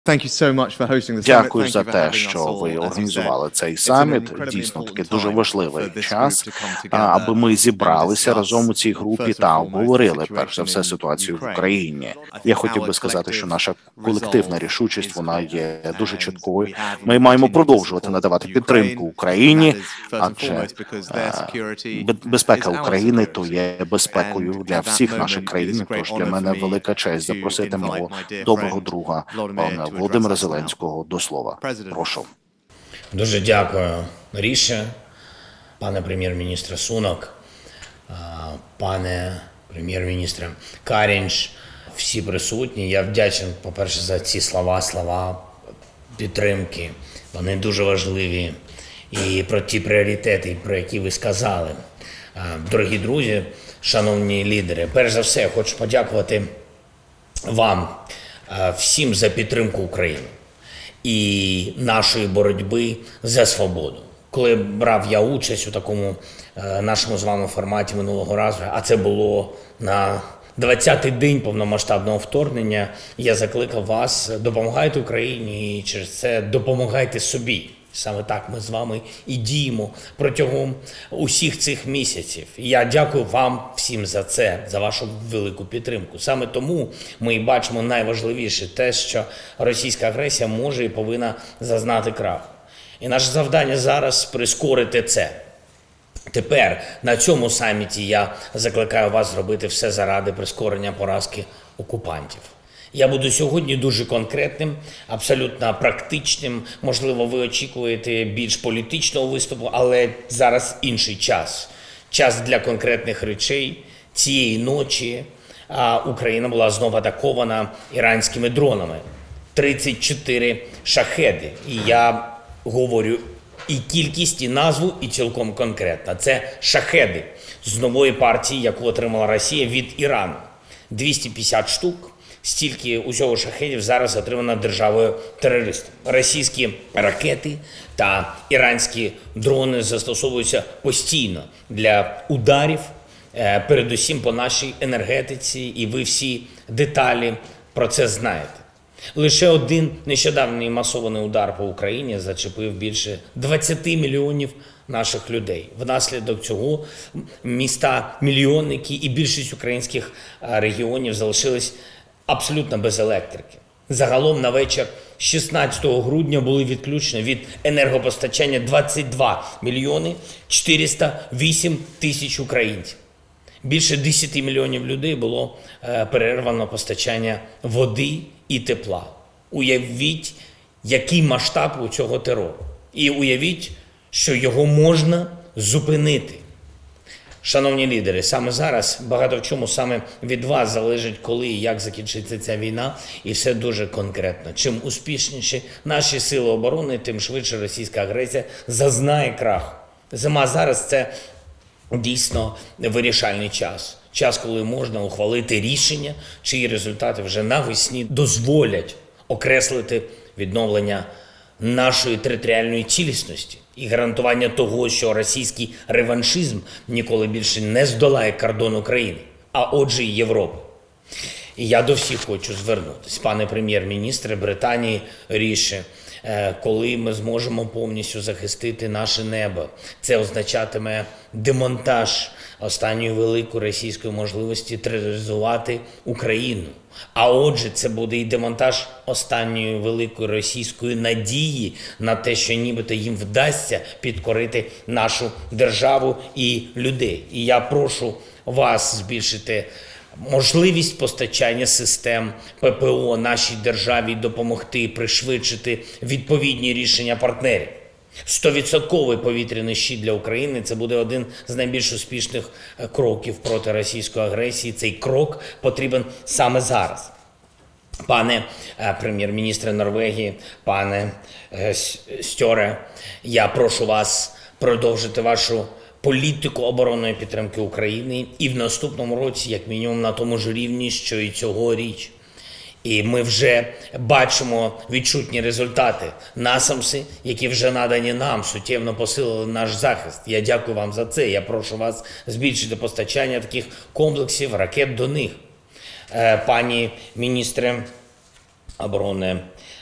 Дякую за те, що ви організували цей саміт. Дійсно, такий дуже важливий час, аби ми зібралися разом у цій групі та обговорили, перш за все, ситуацію в Україні. Я хотів би сказати, що наша колективна рішучість, вона є дуже чіткою. Ми маємо продовжувати надавати підтримку Україні, адже безпека України то є безпекою для всіх наших країн. Тож для мене велика честь запросити мого доброго друга, пана Володимира Зеленського, до слова. Прошу. Дуже дякую, Ріше, пане прем'єр-міністре Сунок, пане прем'єр-міністре Карінш, всі присутні. Я вдячний, по-перше, за ці слова підтримки. Вони дуже важливі. І про ті пріоритети, про які ви сказали. Дорогі друзі, шановні лідери, перш за все, я хочу подякувати вам всім за підтримку України і нашої боротьби за свободу. Коли брав я участь у такому нашому з вами форматі минулого разу, а це було на 20-й день повномасштабного вторгнення, я закликав вас: допомагайте Україні і через це допомагайте собі. Саме так ми з вами і діємо протягом усіх цих місяців. Я дякую вам всім за це, за вашу велику підтримку. Саме тому ми і бачимо найважливіше те, що російська агресія може і повинна зазнати краху. І наше завдання зараз прискорити це. Тепер на цьому саміті я закликаю вас зробити все заради прискорення поразки окупантів. Я буду сьогодні дуже конкретним, абсолютно практичним. Можливо, ви очікуєте більш політичного виступу, але зараз інший час. Час для конкретних речей. Цієї ночі Україна була знову атакована іранськими дронами. 34 шахеди. І я говорю і кількість, і назву, і цілком конкретно. Це шахеди з нової партії, яку отримала Росія від Ірану. 250 штук. Стільки усього шахедів зараз отримано державою-терористом. Російські ракети та іранські дрони застосовуються постійно для ударів, передусім по нашій енергетиці, і ви всі деталі про це знаєте. Лише один нещодавній масований удар по Україні зачепив більше 20 мільйонів наших людей. Внаслідок цього міста-мільйонники і більшість українських регіонів залишились абсолютно без електрики. Загалом на вечір 16 грудня були відключені від енергопостачання 22 мільйони 408 тисяч українців. Більше 10 мільйонів людей було перервано постачання води і тепла. Уявіть, який масштаб у цього терору. І уявіть, що його можна зупинити. Шановні лідери, саме зараз багато в чому саме від вас залежить, коли і як закінчиться ця війна, і все дуже конкретно. Чим успішніші наші сили оборони, тим швидше російська агресія зазнає краху. Зима зараз – це дійсно вирішальний час. Час, коли можна ухвалити рішення, чиї результати вже навесні дозволять окреслити відновлення нашої територіальної цілісності і гарантування того, що російський реваншизм ніколи більше не здолає кордон України, а отже і Європи. І я до всіх хочу звернутися. Пане прем'єр-міністре Британії Ріше, коли ми зможемо повністю захистити наше небо, це означатиме демонтаж останньої великої російської можливості тероризувати Україну. А отже, це буде і демонтаж останньої великої російської надії на те, що нібито їм вдасться підкорити нашу державу і людей. І я прошу вас збільшити можливість постачання систем ППО нашій державі, допомогти пришвидшити відповідні рішення партнерів. 100% повітряний щит для України – це буде один з найбільш успішних кроків проти російської агресії. Цей крок потрібен саме зараз. Пане прем'єр-міністре Норвегії, пане Стьоре, я прошу вас продовжити вашу політику оборонної підтримки України і в наступному році, як мінімум, на тому ж рівні, що і цьогоріч. І ми вже бачимо відчутні результати. Насамси, які вже надані нам, суттєво посилили наш захист. Я дякую вам за це. Я прошу вас збільшити постачання таких комплексів, ракет до них. Пані міністре оборони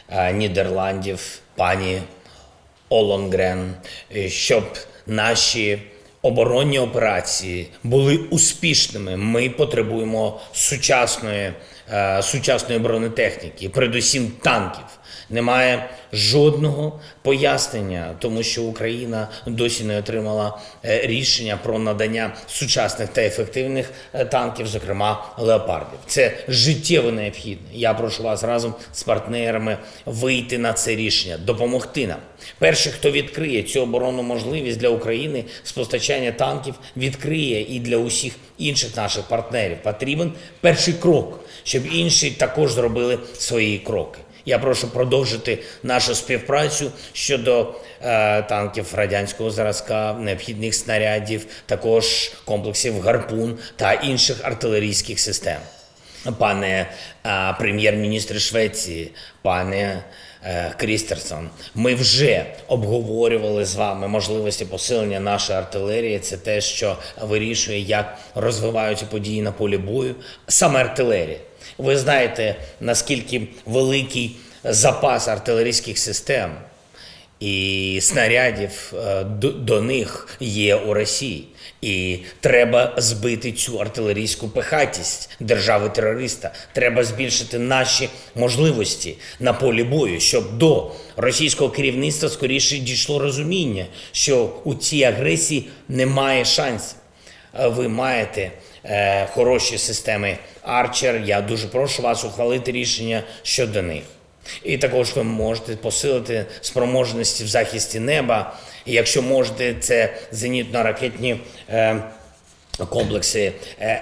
Нідерландів, пані Олонгрен, щоб наші оборонні операції були успішними. Ми потребуємо сучасної бронетехніки, передусім танків. Немає жодного пояснення, тому що Україна досі не отримала рішення про надання сучасних та ефективних танків, зокрема леопардів. Це життєво необхідно. Я прошу вас разом з партнерами вийти на це рішення, допомогти нам. Перший, хто відкриє цю оборонну можливість для України з постачання танків, відкриє і для усіх інших наших партнерів. Потрібен перший крок, щоб інші також зробили свої кроки. Я прошу продовжити нашу співпрацю щодо танків радянського зразка, необхідних снарядів, також комплексів «Гарпун» та інших артилерійських систем. Пане прем'єр-міністр Швеції, пане Крістерсон, ми вже обговорювали з вами можливості посилення нашої артилерії. Це те, що вирішує, як розвиваються події на полі бою. Саме артилерія. Ви знаєте, наскільки великий запас артилерійських систем і снарядів до них є у Росії. І треба збити цю артилерійську пихатість держави-терориста. Треба збільшити наші можливості на полі бою, щоб до російського керівництва скоріше дійшло розуміння, що у цій агресії немає шансів. Ви маєте хороші системи Арчер. Я дуже прошу вас ухвалити рішення щодо них. І також ви можете посилити спроможності в захисті неба. І якщо можете, це зенітно-ракетні комплекси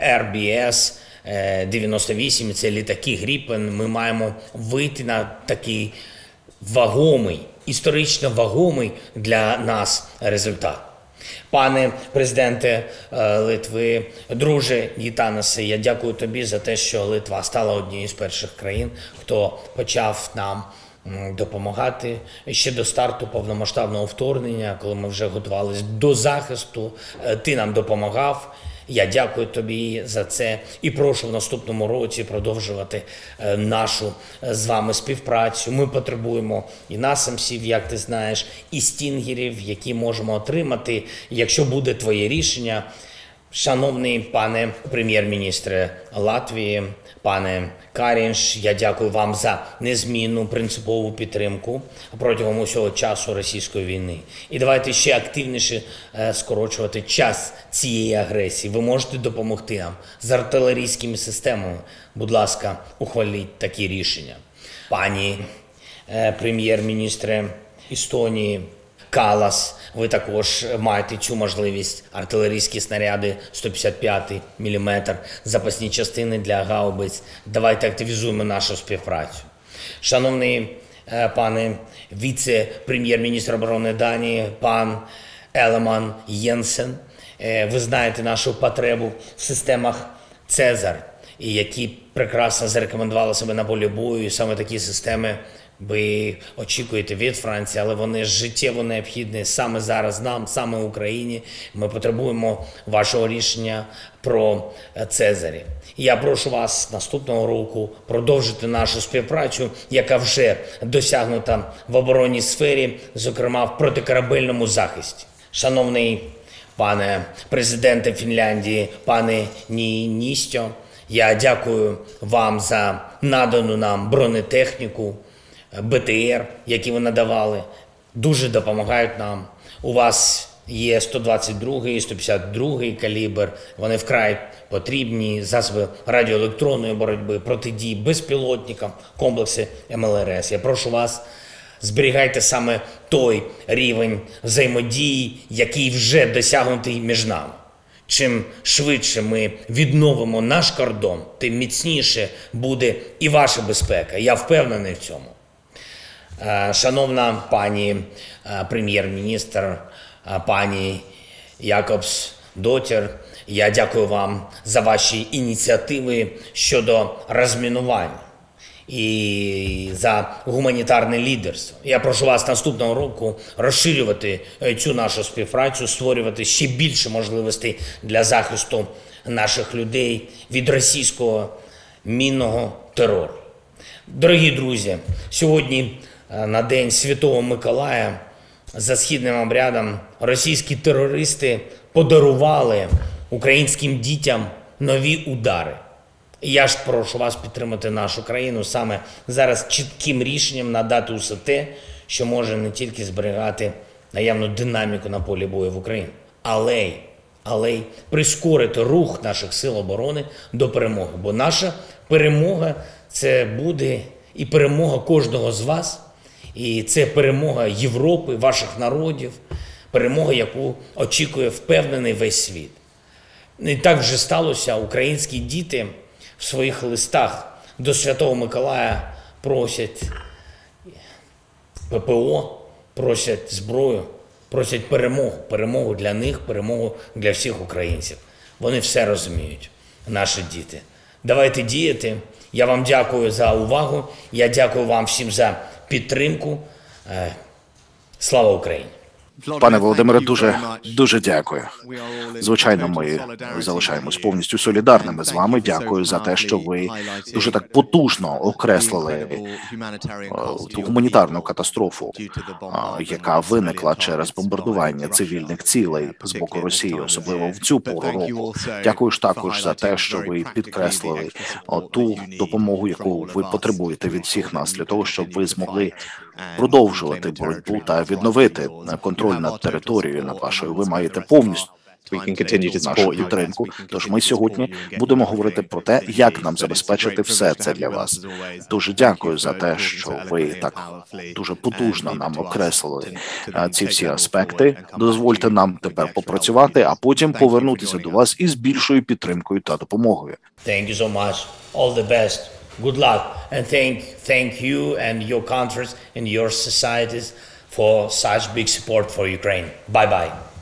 RBS-98, це літаки Гріпен. Ми маємо вийти на такий вагомий, історично вагомий для нас результат. Пане президенте Литви, друже Гітанасе, я дякую тобі за те, що Литва стала однією з перших країн, хто почав нам допомагати ще до старту повномасштабного вторгнення, коли ми вже готувалися до захисту. Ти нам допомагав. Я дякую тобі за це і прошу в наступному році продовжувати нашу з вами співпрацю. Ми потребуємо і насамсів, як ти знаєш, і стінгерів, які можемо отримати, якщо буде твоє рішення. Шановний пане прем'єр-міністре Латвії, пане Карінш, я дякую вам за незмінну принципову підтримку протягом усього часу російської війни. І давайте ще активніше скорочувати час цієї агресії. Ви можете допомогти нам з артилерійськими системами. Будь ласка, ухваліть такі рішення. Пані прем'єр-міністре Естонії Калас, ви також маєте цю можливість. Артилерійські снаряди 155 мм, запасні частини для гаубиць. Давайте активізуємо нашу співпрацю. Шановний пане віце-прем'єр-міністр оборони Данії, пан Елеман Єнсен, ви знаєте нашу потребу в системах «Цезар», які прекрасно зарекомендували себе на полі бою, і саме такі системи ви очікуєте від Франції, але вони життєво необхідні саме зараз нам, саме Україні. Ми потребуємо вашого рішення про Цезарі. Я прошу вас наступного року продовжити нашу співпрацю, яка вже досягнута в оборонній сфері, зокрема в протикорабельному захисті. Шановний пане президенте Фінляндії, пане Нііністьо, я дякую вам за надану нам бронетехніку, БТР, які ви надавали, дуже допомагають нам. У вас є 122 і 152 калібр, вони вкрай потрібні, засоби радіоелектронної боротьби, протидії безпілотникам, комплекси МЛРС. Я прошу вас, зберігайте саме той рівень взаємодії, який вже досягнутий між нами. Чим швидше ми відновимо наш кордон, тим міцніше буде і ваша безпека. Я впевнений в цьому. Шановна пані прем'єр-міністр, пані Якобс Дотір, я дякую вам за ваші ініціативи щодо розмінування і за гуманітарне лідерство. Я прошу вас наступного року розширювати цю нашу співпрацю, створювати ще більше можливостей для захисту наших людей від російського мінного терору. Дорогі друзі, сьогодні на День Святого Миколая за східним обрядом російські терористи подарували українським дітям нові удари. І я ж прошу вас підтримати нашу країну саме зараз чітким рішенням надати усе те, що може не тільки зберігати наявну динаміку на полі бою в Україні, але й прискорити рух наших сил оборони до перемоги. Бо наша перемога – це буде і перемога кожного з вас, і це перемога Європи, ваших народів, перемога, яку очікує впевнений весь світ. І так вже сталося, українські діти в своїх листах до Святого Миколая просять ППО, просять зброю, просять перемогу для них, перемогу для всіх українців. Вони все розуміють, наші діти. Давайте діяти. Я вам дякую за увагу, я дякую вам всім за підтримку. Слава Україні! Пане Володимире, дуже дякую. Звичайно, ми залишаємось повністю солідарними з вами. Дякую за те, що ви дуже так потужно окреслили ту гуманітарну катастрофу, яка виникла через бомбардування цивільних цілей з боку Росії, особливо в цю пору року. Дякую ж також за те, що ви підкреслили ту допомогу, яку ви потребуєте від всіх нас, для того, щоб ви змогли продовжувати боротьбу та відновити контроль над територією, над вашою. Ви маєте повністю нашу підтримку. Тож ми сьогодні будемо говорити про те, як нам забезпечити все це для вас. Дуже дякую за те, що ви так дуже потужно нам окреслили ці всі аспекти. Дозвольте нам тепер попрацювати, а потім повернутися до вас із більшою підтримкою та допомогою. Thank you so much. All the best. Good luck. And thank you and your countries and your societies for such big support for Ukraine. Bye-bye.